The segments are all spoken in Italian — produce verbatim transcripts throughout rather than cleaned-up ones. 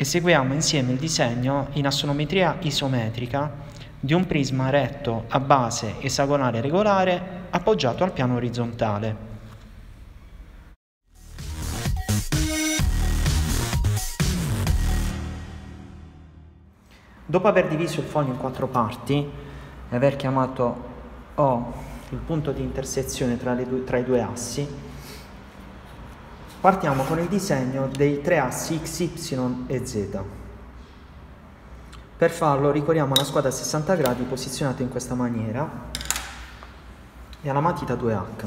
Eseguiamo insieme il disegno in assonometria isometrica di un prisma retto a base esagonale regolare appoggiato al piano orizzontale. Dopo aver diviso il foglio in quattro parti e aver chiamato O il punto di intersezione tra, le due, tra i due assi, partiamo con il disegno dei tre assi X, Y e Z. Per farlo ricorriamo alla squadra a sessanta gradi posizionata in questa maniera e alla matita due H.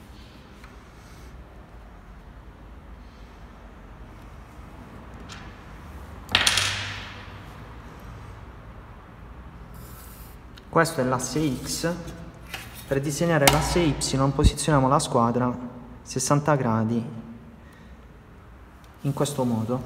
Questo è l'asse X. Per disegnare l'asse Y posizioniamo la squadra sessanta gradi in questo modo.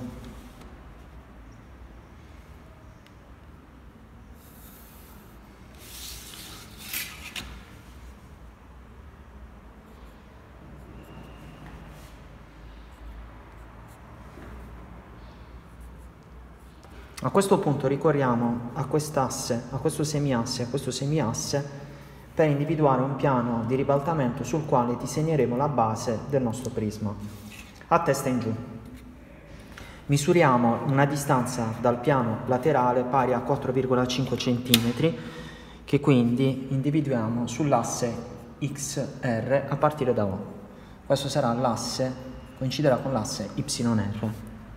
A questo punto ricorriamo a quest'asse, a questo semiasse, a questo semiasse per individuare un piano di ribaltamento sul quale disegneremo la base del nostro prisma, a testa in giù. Misuriamo una distanza dal piano laterale pari a quattro virgola cinque centimetri, che quindi individuiamo sull'asse X R a partire da O. Questo sarà l'asse, coinciderà con l'asse Y R.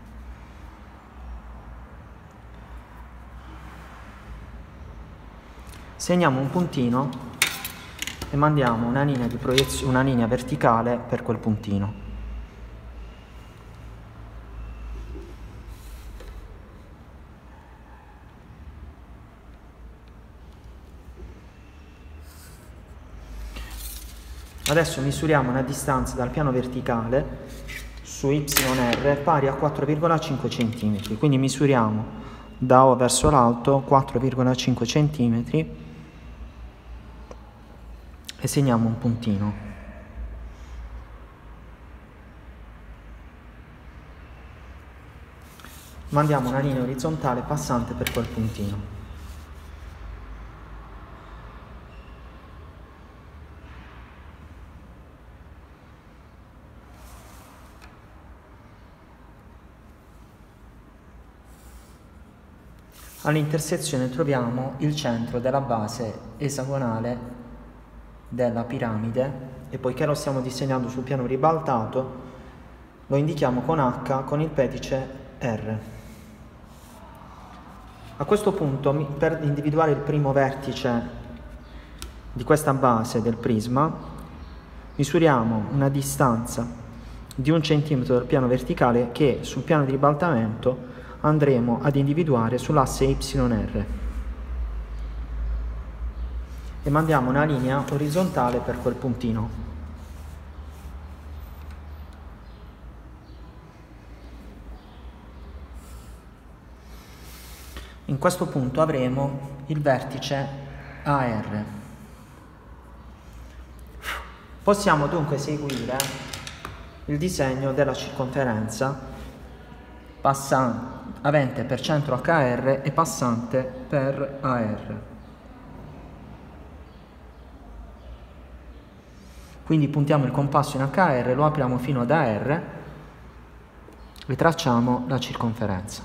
Segniamo un puntino e mandiamo una linea di proiezione, una linea verticale per quel puntino. Adesso misuriamo una distanza dal piano verticale su Y R pari a quattro virgola cinque centimetri, quindi misuriamo da O verso l'alto quattro virgola cinque centimetri e segniamo un puntino. Mandiamo una linea orizzontale passante per quel puntino. All'intersezione troviamo il centro della base esagonale della piramide e poiché lo stiamo disegnando sul piano ribaltato lo indichiamo con H con il pedice R. A questo punto, per individuare il primo vertice di questa base del prisma, misuriamo una distanza di un centimetro dal piano verticale che sul piano di ribaltamento andremo ad individuare sull'asse Y R. E mandiamo una linea orizzontale per quel puntino. In questo punto avremo il vertice A R. Possiamo dunque eseguire il disegno della circonferenza passante, avente per centro H R e passante per A R. Quindi puntiamo il compasso in H R, lo apriamo fino ad A R e tracciamo la circonferenza.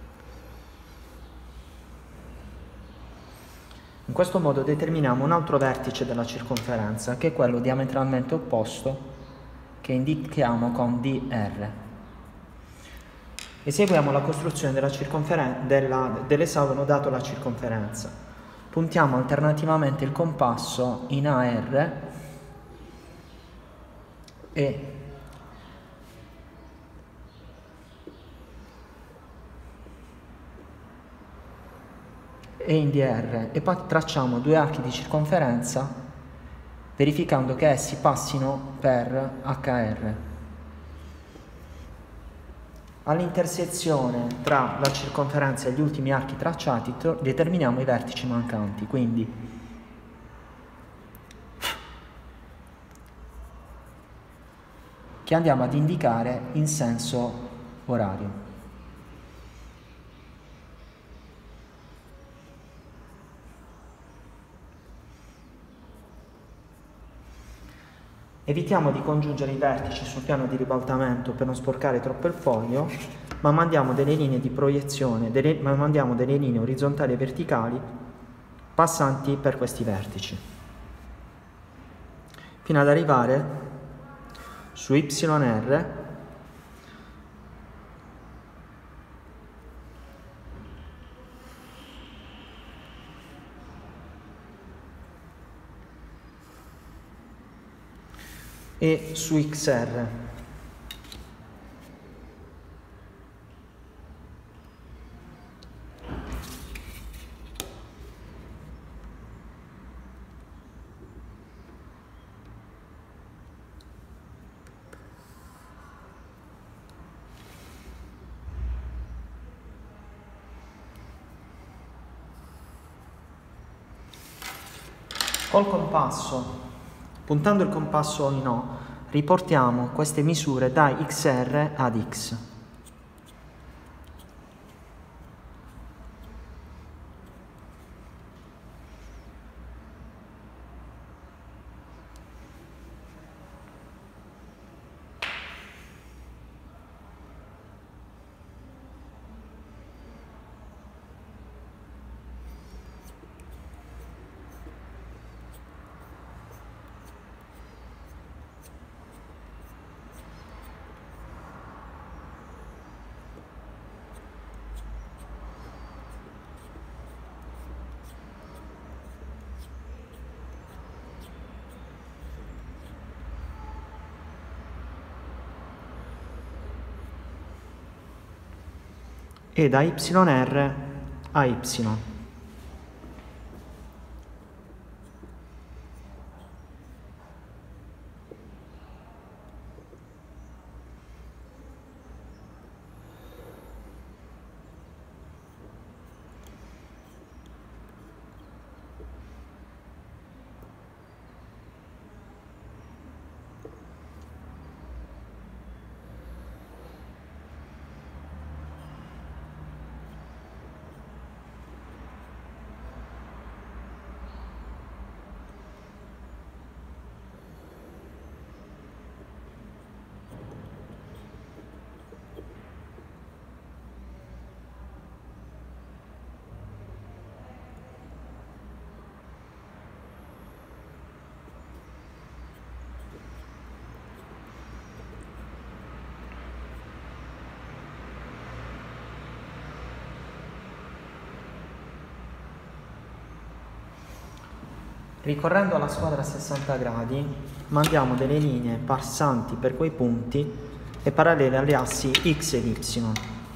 In questo modo determiniamo un altro vertice della circonferenza, che è quello diametralmente opposto, che indichiamo con D R. Eseguiamo la costruzione della circonferen- della, dell'esagono dato la circonferenza. Puntiamo alternativamente il compasso in A R e e in D R e poi tracciamo due archi di circonferenza verificando che essi passino per H R. All'intersezione tra la circonferenza e gli ultimi archi tracciati determiniamo i vertici mancanti, quindi che andiamo ad indicare in senso orario. Evitiamo di congiungere i vertici sul piano di ribaltamento per non sporcare troppo il foglio, ma mandiamo delle linee di proiezione, delle, ma mandiamo delle linee orizzontali e verticali passanti per questi vertici, fino ad arrivare su Y R e su X R. Col compasso, puntando il compasso in O, riportiamo queste misure da X R ad X. E da Y R a Y. Ricorrendo alla squadra a sessanta gradi, mandiamo delle linee passanti per quei punti e parallele alle assi X ed Y.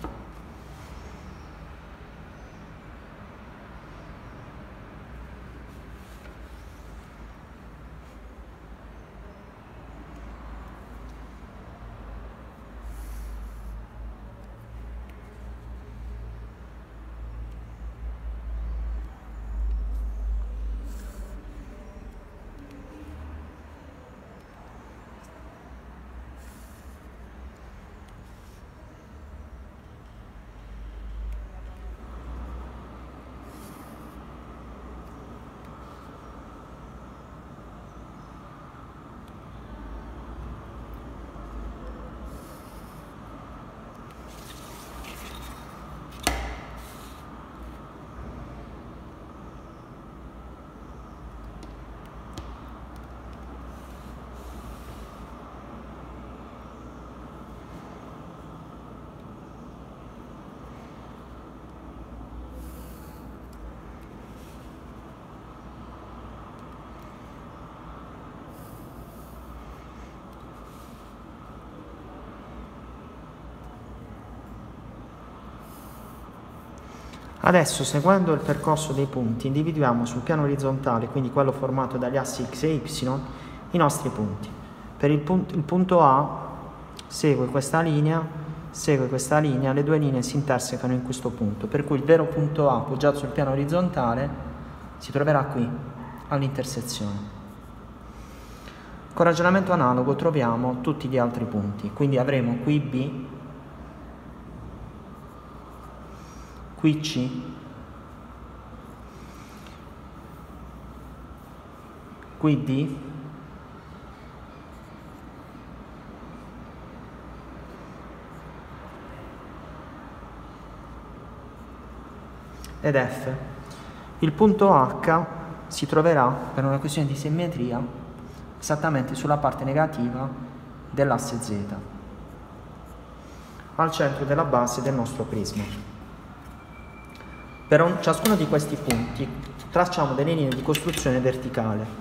Adesso, seguendo il percorso dei punti, individuiamo sul piano orizzontale, quindi quello formato dagli assi X e Y, i nostri punti. Per il, punt- il punto A segue questa linea, segue questa linea, le due linee si intersecano in questo punto, per cui il vero punto A appoggiato sul piano orizzontale si troverà qui, all'intersezione. Con ragionamento analogo troviamo tutti gli altri punti, quindi avremo qui B, qui C, qui D ed F. Il punto H si troverà, per una questione di simmetria, esattamente sulla parte negativa dell'asse Z, al centro della base del nostro prisma. Per un, ciascuno di questi punti tracciamo delle linee di costruzione verticale.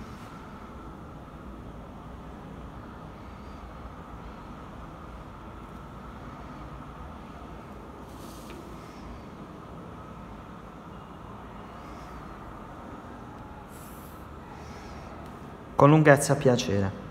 Con lunghezza a piacere.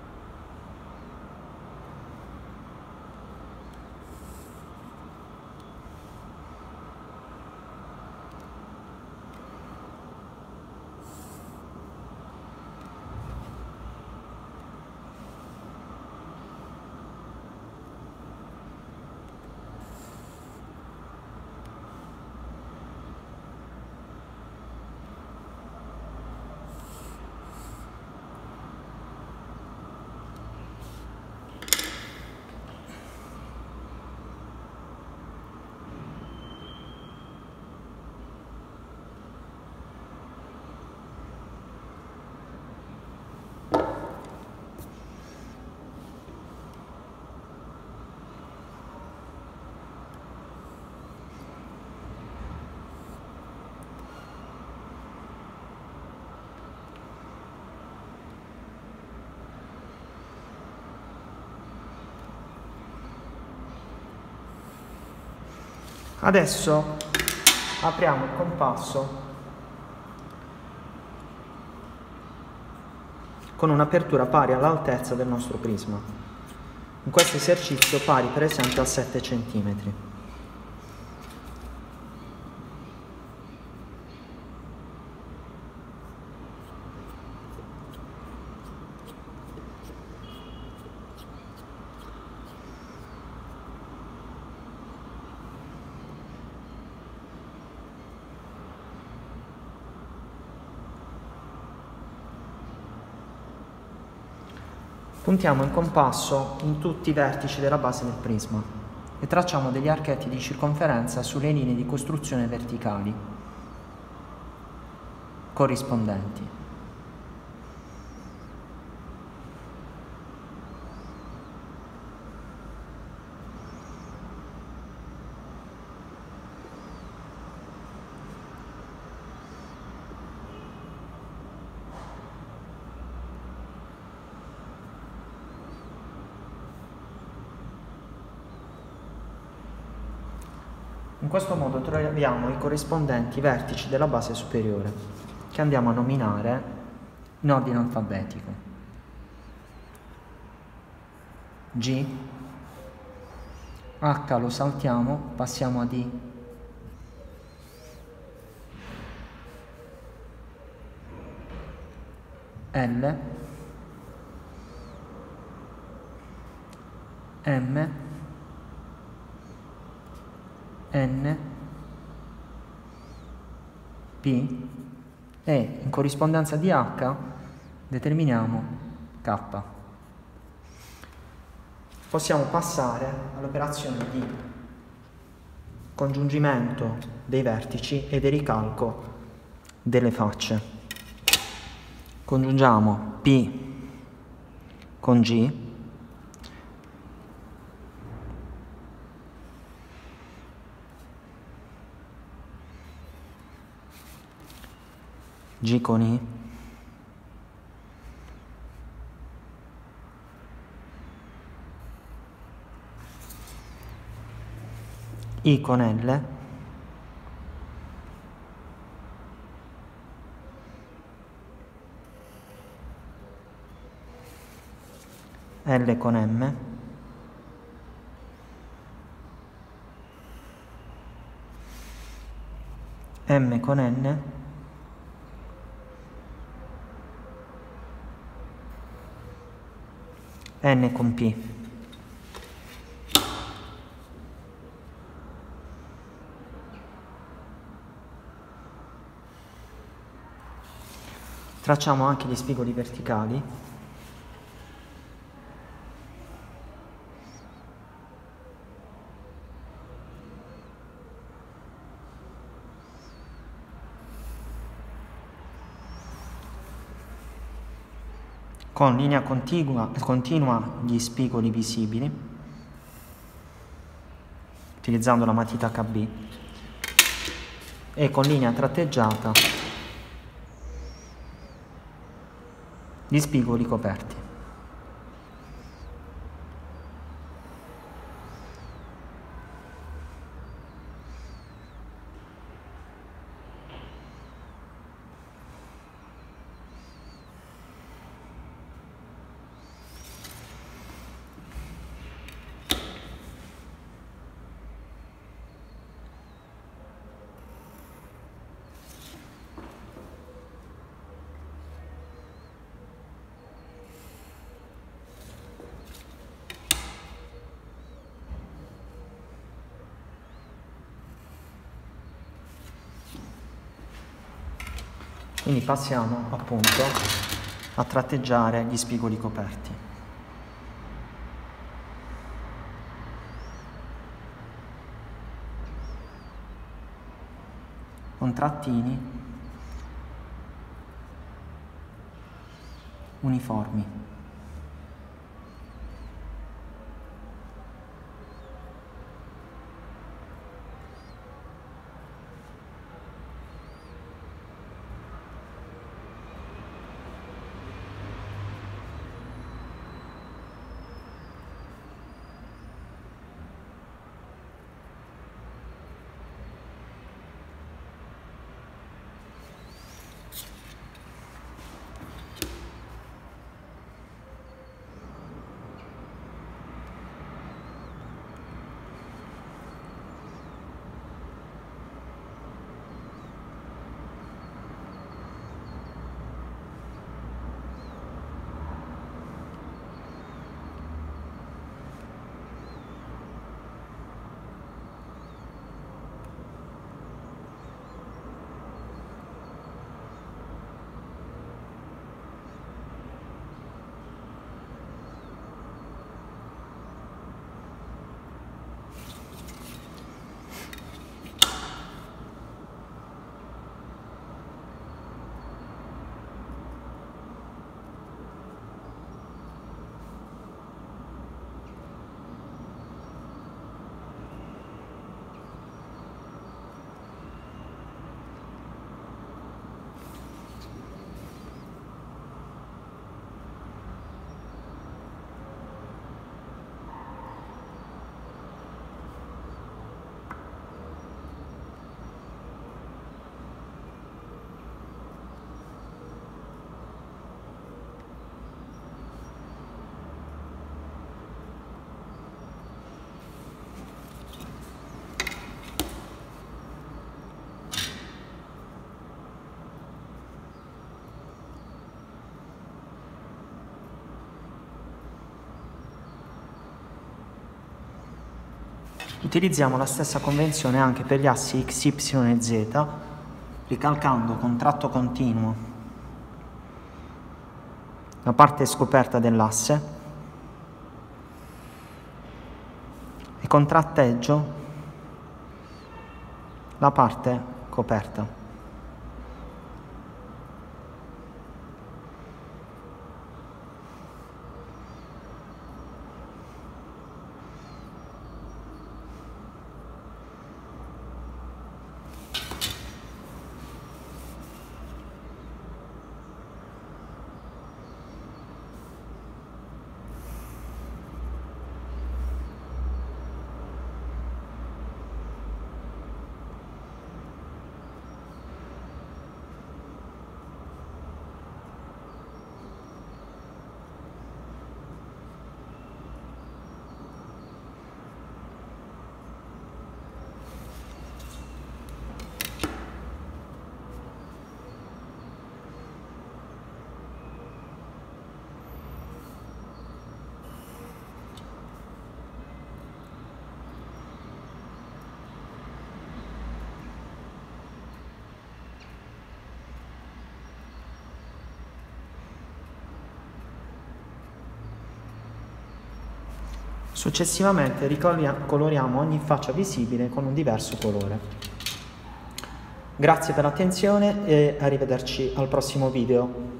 Adesso apriamo il compasso con un'apertura pari all'altezza del nostro prisma. In questo esercizio pari per esempio a sette centimetri. Puntiamo il compasso in tutti i vertici della base del prisma e tracciamo degli archetti di circonferenza sulle linee di costruzione verticali corrispondenti. In questo modo troviamo i corrispondenti vertici della base superiore, che andiamo a nominare in ordine alfabetico. G, H lo saltiamo, passiamo a D, L, M, N, P e in corrispondenza di H determiniamo K. Possiamo passare all'operazione di congiungimento dei vertici e di ricalco delle facce. Congiungiamo P con G, G con I, I con L, L con M, M con N, N con P. Tracciamo anche gli spigoli verticali. con linea continua, continua gli spigoli visibili, utilizzando la matita H B, e con linea tratteggiata gli spigoli coperti. Quindi passiamo appunto a tratteggiare gli spigoli coperti. Con trattini uniformi. Utilizziamo la stessa convenzione anche per gli assi X, Y e Z, ricalcando con tratto continuo la parte scoperta dell'asse e con tratteggio la parte coperta. Successivamente ricoloriamo ogni faccia visibile con un diverso colore. Grazie per l'attenzione e arrivederci al prossimo video.